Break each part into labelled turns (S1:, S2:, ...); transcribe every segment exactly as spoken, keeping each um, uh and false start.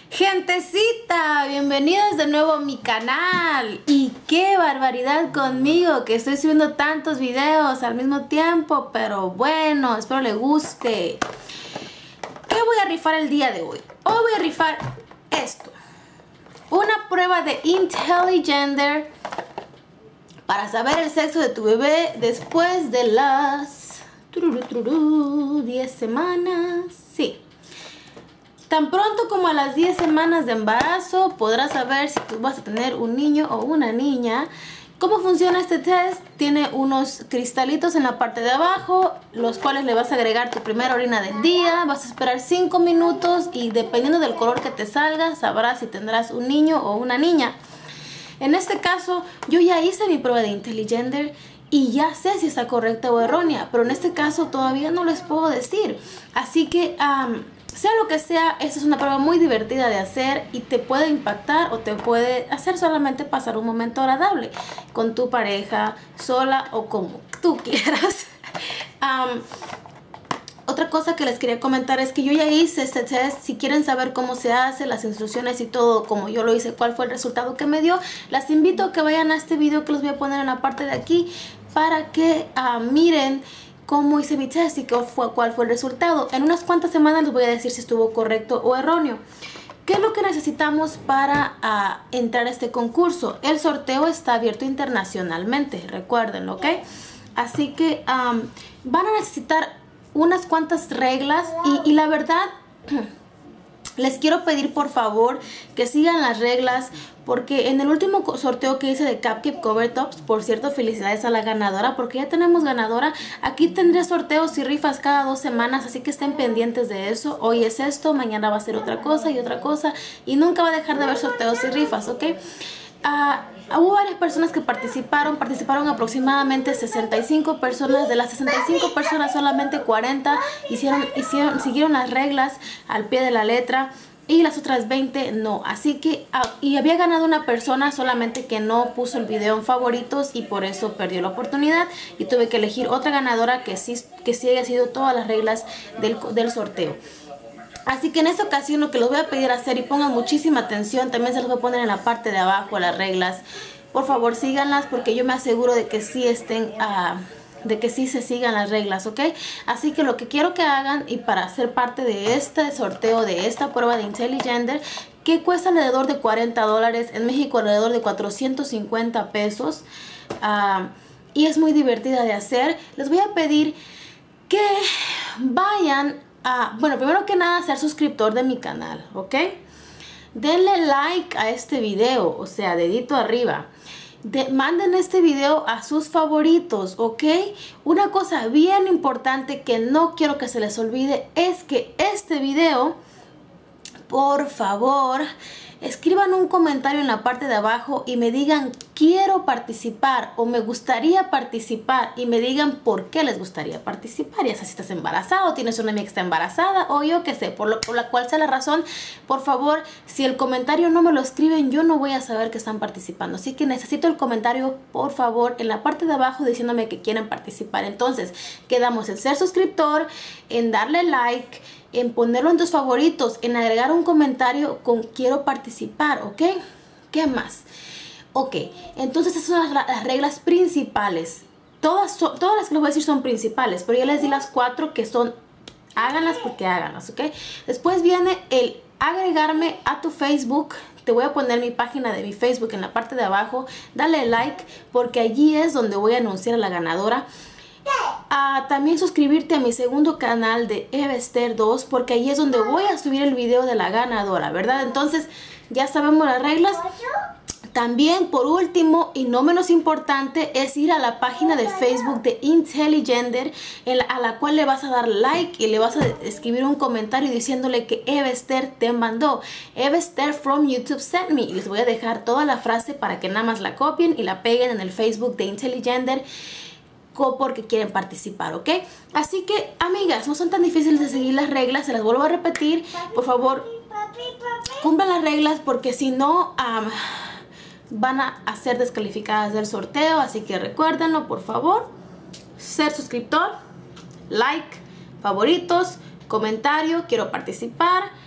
S1: Gentecita, bienvenidos de nuevo a mi canal. Y qué barbaridad conmigo, que estoy subiendo tantos videos al mismo tiempo. Pero bueno, espero le guste. ¿Qué voy a rifar el día de hoy? Hoy voy a rifar esto. Una prueba de IntelliGender para saber el sexo de tu bebé después de las diez semanas. Sí. Tan pronto como a las diez semanas de embarazo podrás saber si tú vas a tener un niño o una niña. ¿Cómo funciona este test? Tiene unos cristalitos en la parte de abajo, los cuales le vas a agregar tu primera orina del día. Vas a esperar cinco minutos y dependiendo del color que te salga, sabrás si tendrás un niño o una niña. En este caso, yo ya hice mi prueba de IntelliGender y ya sé si está correcta o errónea, pero en este caso todavía no les puedo decir. Así que... Um, sea lo que sea, esta es una prueba muy divertida de hacer y te puede impactar o te puede hacer solamente pasar un momento agradable con tu pareja, sola o como tú quieras. um, Otra cosa que les quería comentar es que yo ya hice este test. Si quieren saber cómo se hace, las instrucciones y todo, como yo lo hice, cuál fue el resultado que me dio, las invito a que vayan a este video que les voy a poner en la parte de aquí para que uh, miren cómo hice mi test y qué fue, cuál fue el resultado. En unas cuantas semanas les voy a decir si estuvo correcto o erróneo. ¿Qué es lo que necesitamos para uh, entrar a este concurso? El sorteo está abierto internacionalmente, recuérdenlo, ¿ok? Así que um, van a necesitar unas cuantas reglas y, y la verdad... les quiero pedir por favor que sigan las reglas, porque en el último sorteo que hice de Cupcake Cover Tops, por cierto, felicidades a la ganadora, porque ya tenemos ganadora. Aquí tendré sorteos y rifas cada dos semanas, así que estén pendientes de eso. Hoy es esto, mañana va a ser otra cosa y otra cosa, y nunca va a dejar de haber sorteos y rifas, ¿ok? Uh, hubo varias personas que participaron, participaron aproximadamente sesenta y cinco personas. De las sesenta y cinco personas solamente cuarenta hicieron, hicieron, siguieron las reglas al pie de la letra y las otras veinte no. Así que, uh, y había ganado una persona solamente que no puso el video en favoritos y por eso perdió la oportunidad y tuve que elegir otra ganadora que sí, que sí haya sido todas las reglas del, del sorteo. Así que en esta ocasión lo que les voy a pedir hacer, y pongan muchísima atención, también se los voy a poner en la parte de abajo las reglas. Por favor síganlas porque yo me aseguro de que sí estén, uh, de que sí se sigan las reglas, ¿ok? Así que lo que quiero que hagan, y para ser parte de este sorteo, de esta prueba de IntelliGender, que cuesta alrededor de cuarenta dólares, en México alrededor de cuatrocientos cincuenta pesos, uh, y es muy divertida de hacer, les voy a pedir que vayan a, bueno, primero que nada, ser suscriptor de mi canal, ¿ok? Denle like a este video, o sea, dedito arriba. De, manden este video a sus favoritos, ¿ok? Una cosa bien importante que no quiero que se les olvide es que este video, por favor, escriban un comentario en la parte de abajo y me digan quiero participar o me gustaría participar, y me digan por qué les gustaría participar, ya sea si estás embarazada o tienes una amiga que está embarazada o yo que sé, por, lo, por la cual sea la razón. Por favor, si el comentario no me lo escriben, yo no voy a saber que están participando, así que necesito el comentario por favor en la parte de abajo diciéndome que quieren participar. Entonces quedamos en ser suscriptor, en darle like, en ponerlo en tus favoritos, en agregar un comentario con quiero participar, ¿ok? ¿Qué más? Ok, entonces esas son las, las reglas principales. Todas, son, todas las que les voy a decir son principales, pero ya les di las cuatro que son, háganlas porque háganlas, ¿ok? Después viene el agregarme a tu Facebook. Te voy a poner mi página de mi Facebook en la parte de abajo. Dale like porque allí es donde voy a anunciar a la ganadora. Uh, también suscribirte a mi segundo canal de Eva Esther dos, porque ahí es donde voy a subir el video de la ganadora, ¿verdad? Entonces ya sabemos las reglas. También, por último y no menos importante, es ir a la página de Facebook de IntelliGender, en la, a la cual le vas a dar like y le vas a escribir un comentario diciéndole que Eva Esther te mandó. Eva Esther from YouTube sent me. Y les voy a dejar toda la frase para que nada más la copien y la peguen en el Facebook de IntelliGender porque quieren participar, ¿ok? Así que, amigas, no son tan difíciles de seguir las reglas, se las vuelvo a repetir. Por favor, cumplan las reglas porque si no, um, van a ser descalificadas del sorteo. Así que recuérdenlo, por favor. Ser suscriptor, like, favoritos, comentario, quiero participar,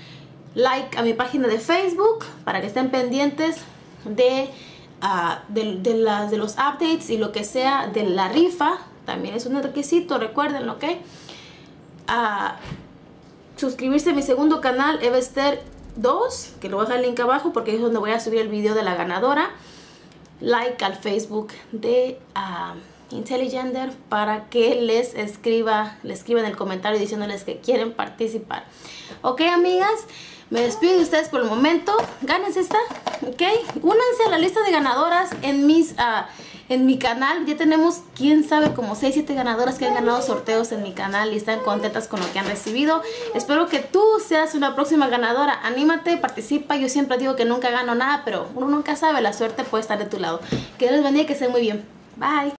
S1: like a mi página de Facebook para que estén pendientes de, uh, de, de, las, de los updates y lo que sea de la rifa. También es un requisito, recuérdenlo, ¿ok? Uh, suscribirse a mi segundo canal, Eva Esther dos, que lo voy a dejar el link abajo porque es donde voy a subir el video de la ganadora. Like al Facebook de uh, Intelligender para que les escriba, les escriba en el comentario diciéndoles que quieren participar. Ok, amigas, me despido de ustedes por el momento. Gánense esta, ok. Únanse a la lista de ganadoras en mis uh, en mi canal. Ya tenemos, quién sabe, como seis, siete ganadoras que han ganado sorteos en mi canal y están contentas con lo que han recibido. Espero que tú seas una próxima ganadora. Anímate, participa. Yo siempre digo que nunca gano nada, pero uno nunca sabe, la suerte puede estar de tu lado. Que Dios les bendiga y que estén muy bien. Bye.